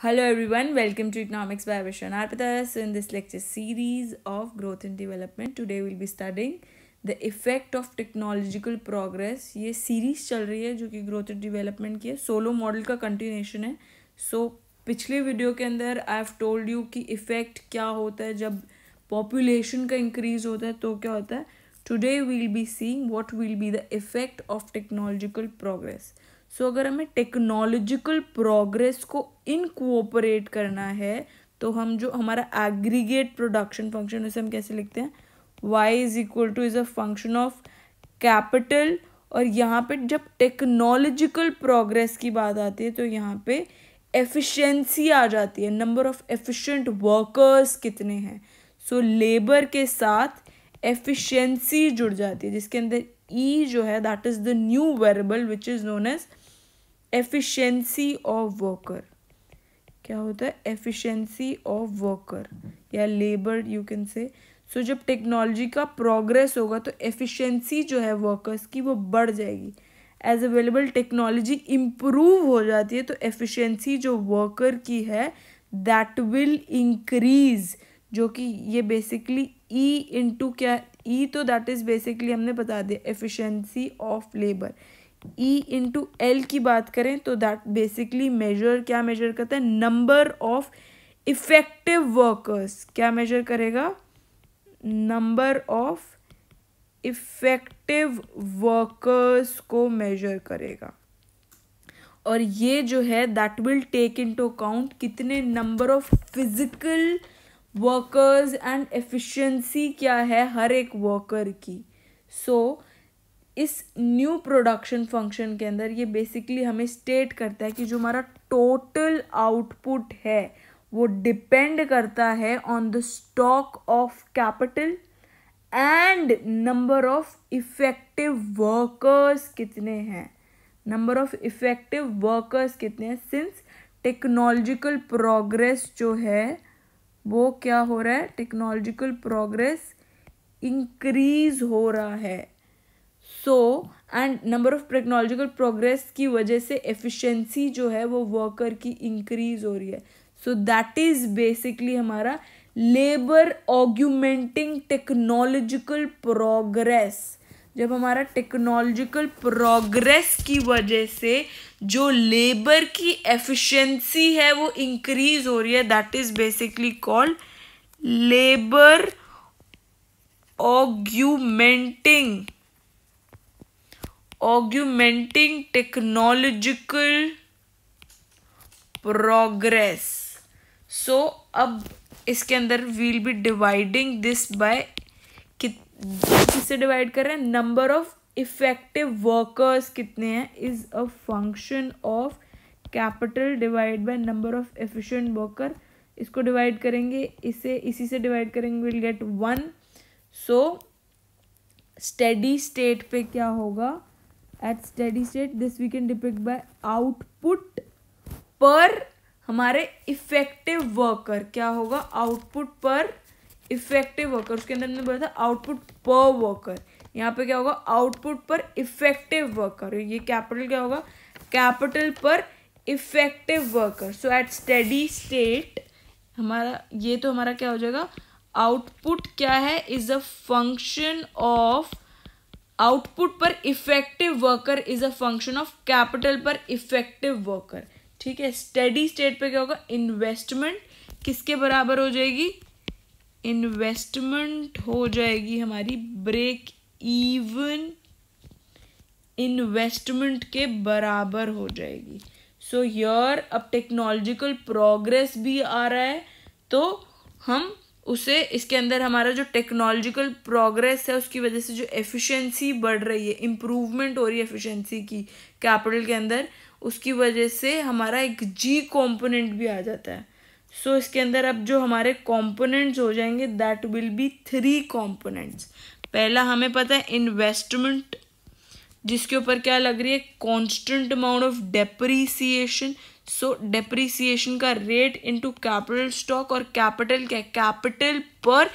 Hello everyone, welcome to Economics by Vishan Arpita. So in this lecture series of growth and development, today we'll be studying the effect of technological progress. ये series चल रही है जो कि growth and development की है, Solow model का continuation है. सो पिछले वीडियो के अंदर आई हैव टोल्ड यू कि इफ़ेक्ट क्या होता है जब पॉपुलेशन का इंक्रीज होता है तो क्या होता है. Today we'll be seeing what will be the effect of technological progress. So अगर हमें टेक्नोलॉजिकल प्रोग्रेस को इनकोऑपरेट करना है तो हम जो हमारा एग्रीगेट प्रोडक्शन फंक्शन उसे हम कैसे लिखते हैं, y is equal to is a function of capital. और यहाँ पे जब टेक्नोलॉजिकल प्रोग्रेस की बात आती है तो यहाँ पे एफिशिएंसी आ जाती है, नंबर ऑफ एफिशिएंट वर्कर्स कितने हैं. सो लेबर के साथ एफिशिएंसी जुड़ जाती है जिसके अंदर ई जो है that is the new variable which is known as efficiency of worker. क्या होता है? एफिशिएंसी ऑफ वर्कर या labour you can say. So जब टेक्नोलॉजी का प्रोग्रेस होगा तो एफिशिएंसी जो है वर्कर्स की वो बढ़ जाएगी. एज अवेलेबल टेक्नोलॉजी इम्प्रूव हो जाती है तो एफिशिएंसी जो वर्कर की है दैट विल इंक्रीज, जो कि ये बेसिकली ई इंटू क्या, ई तो दैट इज बेसिकली हमने बता दिया efficiency of labour. E into L की बात करें तो दैट बेसिकली क्या मेजर करता है, नंबर ऑफ इफेक्टिव वर्कर्स. क्या मेजर करेगा? नंबर ऑफ इफेक्टिव वर्कर्स को मेजर करेगा. और ये जो है that will take into account कितने number of physical workers and efficiency क्या है हर एक वर्कर की. सो इस न्यू प्रोडक्शन फंक्शन के अंदर ये बेसिकली हमें स्टेट करता है कि जो हमारा टोटल आउटपुट है वो डिपेंड करता है on the stock of capital and number of effective workers कितने हैं. नंबर ऑफ इफेक्टिव वर्कर्स कितने हैं सिंस टेक्नोलॉजिकल प्रोग्रेस जो है वो क्या हो रहा है, टेक्नोलॉजिकल प्रोग्रेस इंक्रीज हो रहा है. So and number of technological progress की वजह से एफिशिएंसी जो है वो वर्कर की इंक्रीज हो रही है. सो दैट इज बेसिकली हमारा लेबर ऑग्यूमेंटिंग टेक्नोलॉजिकल प्रोग्रेस. जब हमारा टेक्नोलॉजिकल प्रोग्रेस की वजह से जो लेबर की एफिशिएंसी है वो इंक्रीज हो रही है, that is basically called labour augmenting technological progress. So अब इसके अंदर we'll be dividing this by किससे डिवाइड कर रहे हैं, नंबर ऑफ इफेक्टिव वर्कर्स कितने हैं is a function of capital divide by number of efficient worker. इसको डिवाइड करेंगे, इसी से डिवाइड करेंगे, will get 1. So steady state पे क्या होगा, at steady state this we can depict by output per हमारे इफेक्टिव वर्कर. क्या होगा? Output per effective worker. उसके अंदर हमने बोला था आउटपुट पर वर्कर, यहाँ पे क्या होगा, आउटपुट पर इफेक्टिव वर्कर. ये कैपिटल क्या होगा, capital per effective worker. So at steady state हमारा ये तो हमारा क्या हो जाएगा, आउटपुट क्या है is a function of output per effective worker is a function of capital per effective worker. ठीक है. स्टेडी स्टेट पे क्या होगा, इन्वेस्टमेंट किसके बराबर हो जाएगी, इन्वेस्टमेंट हो जाएगी हमारी ब्रेक इवन इन्वेस्टमेंट के बराबर हो जाएगी. सो हियर अब टेक्नोलॉजिकल प्रोग्रेस भी आ रहा है तो हम उसे इसके अंदर हमारा जो टेक्नोलॉजिकल प्रोग्रेस है उसकी वजह से जो एफिशिएंसी बढ़ रही है, इम्प्रूवमेंट हो रही है एफिशिएंसी की कैपिटल के अंदर, उसकी वजह से हमारा एक जी कॉम्पोनेंट भी आ जाता है. सो इसके अंदर अब जो हमारे कॉम्पोनेंट्स हो जाएंगे दैट विल बी 3 कॉम्पोनेंट्स. पहला हमें पता है इन्वेस्टमेंट जिसके ऊपर क्या लग रही है, constant amount of depreciation. So depreciation का रेट इनटू कैपिटल स्टॉक, और कैपिटल क्या है, capital per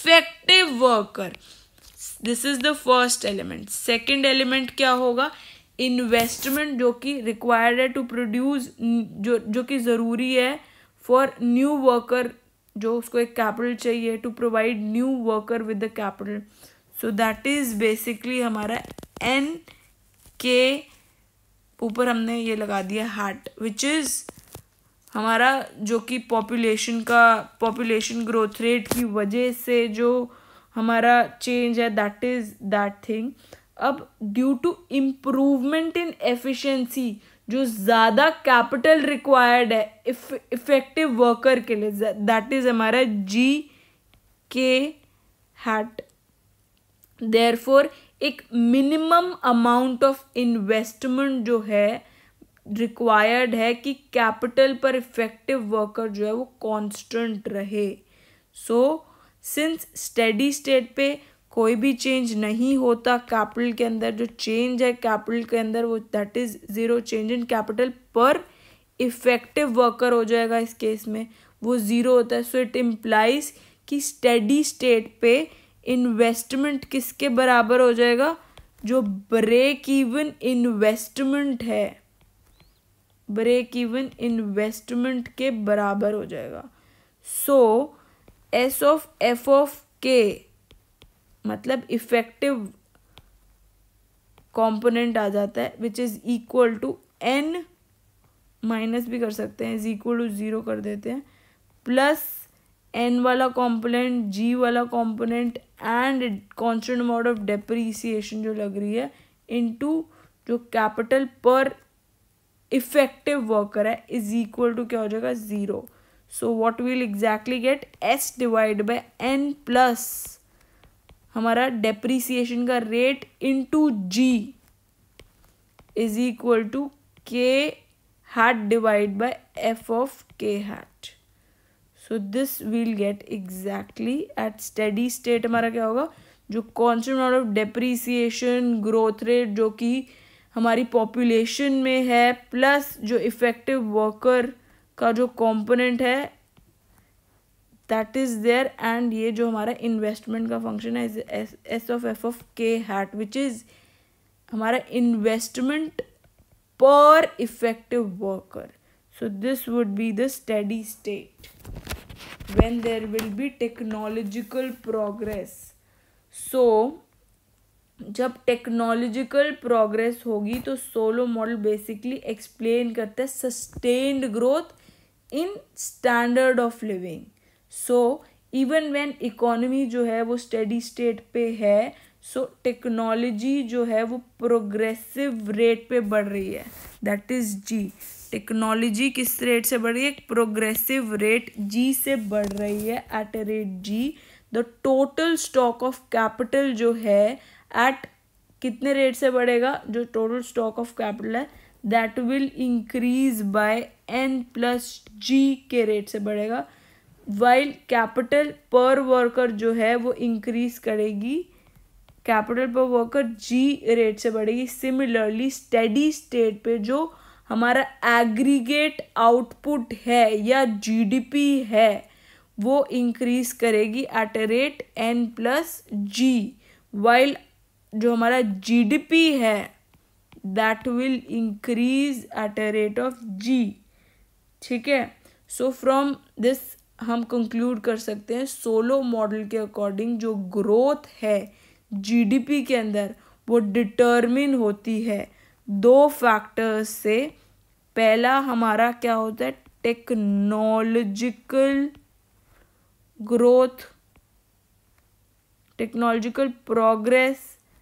effective worker. This is the first element. Second element क्या होगा, इन्वेस्टमेंट जो कि रिक्वायर्ड है टू प्रोड्यूस, जो कि ज़रूरी है फॉर न्यू वर्कर, जो उसको एक कैपिटल चाहिए to provide new worker with the capital. So that is basically हमारा एन के ऊपर हमने ये लगा दिया हैट, विच इज़ हमारा जो कि पॉपुलेशन ग्रोथ रेट की वजह से जो हमारा चेंज है, दैट इज़ दैट थिंग. अब due to improvement in efficiency, जो ज़्यादा कैपिटल रिक्वायर्ड है इफेक्टिव वर्कर के लिए, दैट इज़ हमारा जी के हैट. देयरफॉर एक मिनिमम अमाउंट ऑफ इन्वेस्टमेंट जो है रिक्वायर्ड है कि कैपिटल पर इफेक्टिव वर्कर जो है वो कांस्टेंट रहे. सो सिंस स्टेडी स्टेट पे कोई भी चेंज नहीं होता कैपिटल के अंदर, जो चेंज है कैपिटल के अंदर वो that is zero. Change in capital per effective worker हो जाएगा इस केस में, वो ज़ीरो होता है. सो इट इम्प्लाइज कि स्टेडी स्टेट पे इन्वेस्टमेंट किसके बराबर हो जाएगा, जो ब्रेक इवन इन्वेस्टमेंट है, ब्रेक इवन इन्वेस्टमेंट के बराबर हो जाएगा. So S of F of K मतलब इफेक्टिव कंपोनेंट आ जाता है, which is equal to N, minus भी कर सकते हैं, इज इक्वल टू 0 कर देते हैं, प्लस एन वाला कंपोनेंट, जी वाला component and constant amount of depreciation जो लग रही है इनटू जो कैपिटल पर इफेक्टिव वर्कर है इज इक्वल टू क्या हो जाएगा 0. So what will exactly get, S divide by N plus हमारा डेप्रीसिएशन का rate into G is equal to K hat divide by F of K hat. So this will get exactly at steady state हमारा क्या होगा, जो constant amount of depreciation growth rate जो कि हमारी population में है, प्लस जो इफेक्टिव वर्कर का जो कंपोनेंट है दैट इज देयर, एंड ये जो हमारा इन्वेस्टमेंट का फंक्शन है S of F of K hat, which is हमारा investment per effective worker. So this would be the steady state when there will be technological progress. So जब technological progress होगी तो Solow model basically explain करता है sustained growth in standard of living. So even when economy जो है वो steady state पे है, सो टेक्नोलॉजी जो है वो प्रोग्रेसिव रेट पे बढ़ रही है, दैट इज जी. टेक्नोलॉजी किस रेट से बढ़ रही है, प्रोग्रेसिव रेट जी से बढ़ रही है at a rate G. The total stock of capital जो है एट कितने रेट से बढ़ेगा, जो टोटल स्टॉक ऑफ कैपिटल है that will increase by N plus G के रेट से बढ़ेगा, वाइल कैपिटल पर वर्कर जो है वो इंक्रीज करेगी, कैपिटल पर वर्कर जी रेट से बढ़ेगी. सिमिलरली स्टेडी स्टेट पे जो हमारा एग्रीगेट आउटपुट है या जीडीपी है वो इंक्रीज करेगी at a rate N plus G, while जो हमारा जीडीपी है that will increase at a rate of G. ठीक है. सो फ्रॉम दिस हम कंक्लूड कर सकते हैं सोलो मॉडल के अकॉर्डिंग जो ग्रोथ है जीडीपी के अंदर वो डिटरमिन होती है 2 फैक्टर्स से. पहला हमारा क्या होता है, technological growth, technological progress,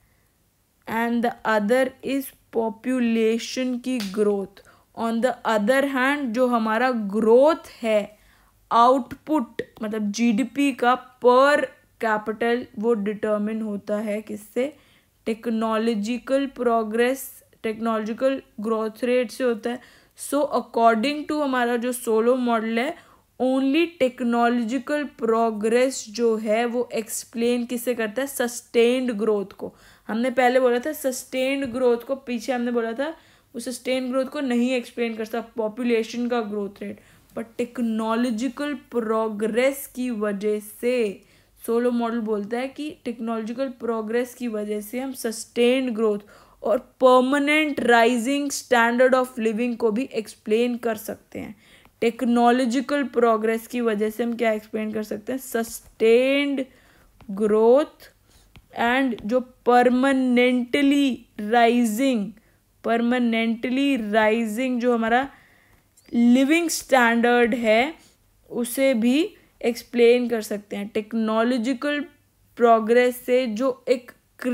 and the other is population की growth. On the other hand जो हमारा ग्रोथ है आउटपुट मतलब जीडीपी का पर कैपिटल वो डिटरमिन होता है किससे, technological progress, technological growth rate से होता है. सो अकॉर्डिंग टू हमारा जो सोलो मॉडल है ओनली टेक्नोलॉजिकल प्रोग्रेस जो है वो एक्सप्लेन किसे करता है, सस्टेन्ड ग्रोथ को. हमने पहले बोला था सस्टेन्ड ग्रोथ को, पीछे हमने बोला था वो सस्टेन्ड ग्रोथ को नहीं एक्सप्लेन करता पॉपुलेशन का growth rate, but technological progress की वजह से सोलो मॉडल बोलता है कि टेक्नोलॉजिकल प्रोग्रेस की वजह से हम सस्टेन्ड ग्रोथ और permanent rising standard of living को भी एक्सप्लेन कर सकते हैं। टेक्नोलॉजिकल प्रोग्रेस की वजह से हम क्या एक्सप्लेन कर सकते हैं, सस्टेन्ड ग्रोथ एंड जो परमानेंटली राइजिंग जो हमारा लिविंग स्टैंडर्ड है उसे भी एक्सप्लेन कर सकते हैं। टेक्नोलॉजिकल प्रोग्रेस से जो एक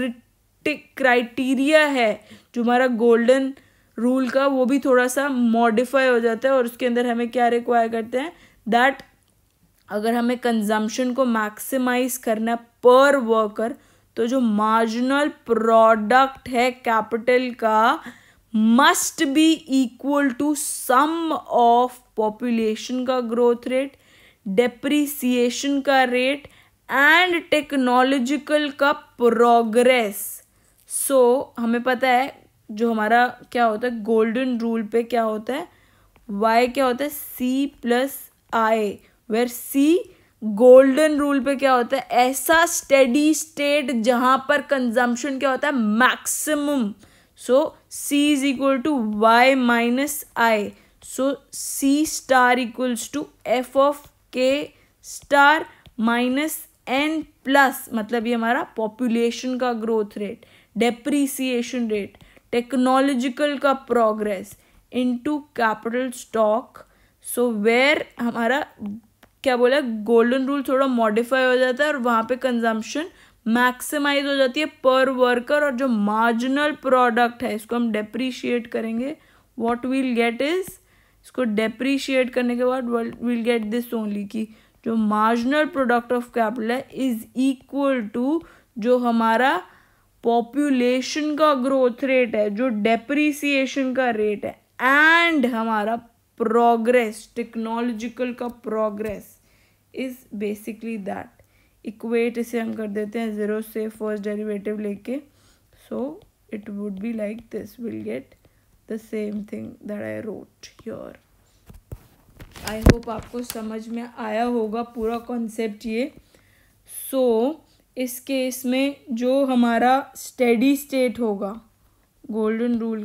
क्राइटेरिया है जो हमारा गोल्डन रूल का, वो भी थोड़ा सा मॉडिफाई हो जाता है और उसके अंदर हमें क्या रिक्वायर करते हैं, दैट अगर हमें कंजम्पशन को मैक्सिमाइज करना पर वर्कर, तो जो मार्जिनल प्रोडक्ट है कैपिटल का must be equal to sum of population का ग्रोथ रेट, डेप्रिसिएशन का रेट एंड टेक्नोलॉजिकल का प्रोग्रेस। सो हमें पता है जो हमारा क्या होता है गोल्डन रूल पे क्या होता है, y क्या होता है C+I, where C golden rule पे क्या होता है, ऐसा स्टेडी स्टेट जहां पर कंजम्पशन क्या होता है maximum. So C is equal to y minus I, so C star equals to F of K star minus N plus, मतलब ये हमारा पॉपुलेशन का growth rate, depreciation rate, technological का progress into capital stock. So where हमारा क्या बोला, golden rule थोड़ा modify हो जाता है और वहाँ पे कंजम्पशन मैक्सिमाइज हो जाती है पर वर्कर, और जो मार्जिनल प्रोडक्ट है इसको हम डेप्रिशिएट करेंगे। व्हाट विल गेट इज, इसको डेप्रिशिएट करने के बाद विल गेट दिस ओनली, कि जो मार्जिनल प्रोडक्ट ऑफ कैपिटल है इज इक्वल टू जो हमारा पॉपुलेशन का ग्रोथ रेट है, जो डेप्रिसिएशन का रेट है, एंड हमारा प्रोग्रेस, टेक्नोलॉजिकल का progress is basically that. Equate इसे हम कर देते हैं 0 से फर्स्ट डेरिवेटिव लेके, so it would be like this, will get the same thing that I wrote here. I hope आपको समझ में आया होगा पूरा कॉन्सेप्ट ये। सो इस केस में जो हमारा स्टेडी स्टेट होगा गोल्डन रूल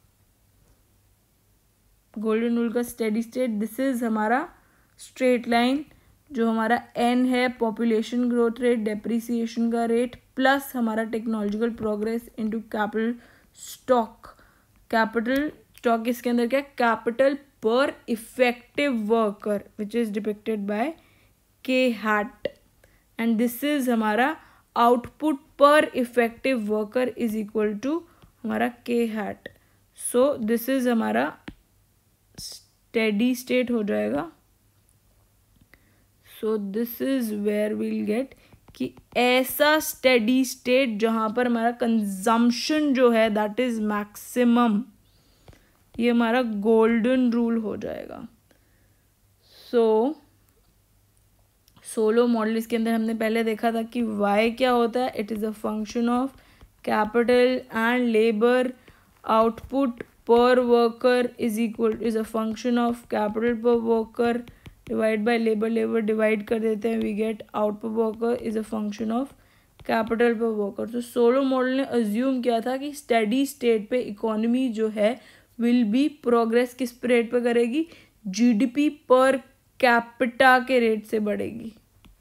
का स्टेडी स्टेट, दिस इज हमारा स्ट्रेट लाइन, जो हमारा n है पॉपुलेशन ग्रोथ रेट, डेप्रिसिएशन का रेट, प्लस हमारा technological progress into capital stock. Capital stock इसके अंदर क्या, capital per effective worker which is depicted by K hat, and this is हमारा output per effective worker is equal to हमारा K hat। So this is हमारा steady state हो जाएगा। So this is where will get कि ऐसा steady state जहां पर हमारा कंजम्पशन जो है दैट इज मैक्सिमम, ये हमारा गोल्डन रूल हो जाएगा। सो सोलो मॉडल इसके अंदर हमने पहले देखा था कि y क्या होता है, it is a function of capital and labour, output per worker is a function of capital per worker divide by labour divide कर देते हैं, we get output worker is a function of capital per worker. तो Solow model ने assume किया था कि steady state पे economy जो है विल बी प्रोग्रेस किस रेट पे करेगी, GDP पर कैपिटा के रेट से बढ़ेगी।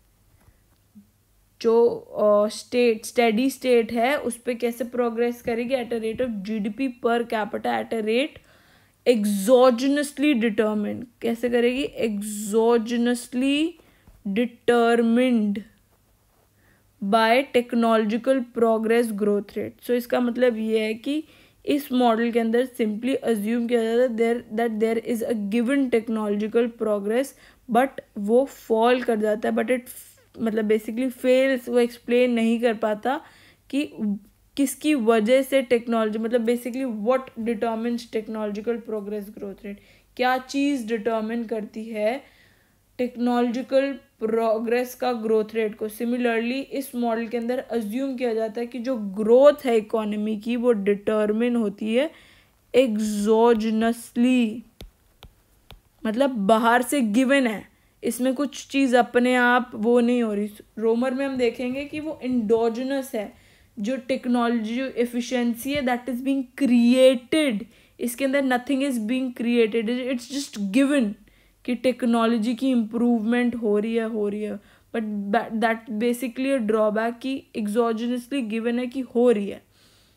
जो स्टेडी स्टेट है उस पर कैसे प्रोग्रेस करेगी, at a rate of GDP per capita at a rate exogenously determined. कैसे करेगी, exogenously determined by technological progress growth rate. So इसका मतलब ये है कि इस मॉडल के अंदर सिंपली अज्यूम किया जाता है that there is a given technological progress, but वो फॉल कर जाता है, बट इट मतलब बेसिकली फेल्स, वो एक्सप्लेन नहीं कर पाता कि किसकी वजह से टेक्नोलॉजी, मतलब basically what determines technological progress growth rate, क्या चीज़ डिटर्मिन करती है टेक्नोलॉजिकल प्रोग्रेस का ग्रोथ रेट को। सिमिलरली इस मॉडल के अंदर अज्यूम किया जाता है कि जो ग्रोथ है इकोनॉमी की वो डिटर्मिन होती है एक्सोजनसली, मतलब बाहर से गिवन है, इसमें कुछ चीज़ अपने आप वो नहीं हो रही। रोमर में हम देखेंगे कि वो इंडोजनस है, जो टेक्नोलॉजी जो एफिशिएंसी है दैट इज बीइंग क्रिएटेड, इसके अंदर nothing is being created, it's just given कि टेक्नोलॉजी की इम्प्रूवमेंट हो रही है, but that basically a drawback कि एग्जॉजनसली गिवन है कि हो रही है.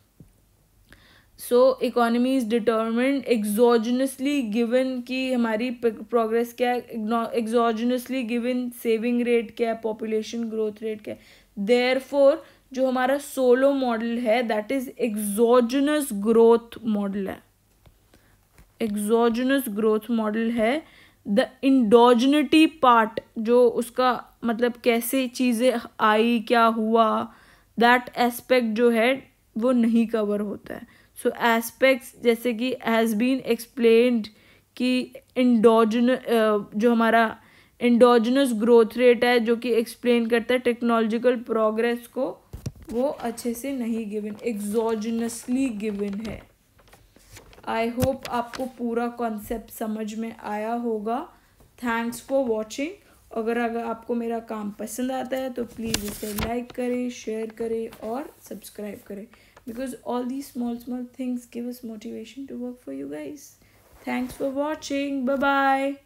So economy is determined exogenously given कि हमारी प्रोग्रेस क्या है, एग्जॉजनसली गिवन सेविंग रेट क्या है, पॉपुलेशन ग्रोथ रेट क्या है. देयरफॉर जो हमारा सोलो मॉडल है that is exogenous growth model है, एग्जॉजनस ग्रोथ मॉडल है. द इंडोजनिटी पार्ट जो उसका मतलब कैसे चीज़ें आई, क्या हुआ, दैट एस्पेक्ट जो है वो नहीं कवर होता है. सो एस्पेक्ट्स जैसे कि हैज़ बीन एक्सप्लेन्ड कि जो हमारा इंडोजनस ग्रोथ रेट है जो कि एक्सप्लेन करता है टेक्नोलॉजिकल प्रोग्रेस को, वो अच्छे से नहीं गिवन, एग्जॉजनसली गिवन है. आई होप आपको पूरा कॉन्सेप्ट समझ में आया होगा. Thanks for watching. अगर आपको मेरा काम पसंद आता है तो प्लीज़ इसे लाइक करें, शेयर करें और सब्सक्राइब करें, because all the small things give us motivation to work for you guys. Thanks for watching. Bye bye.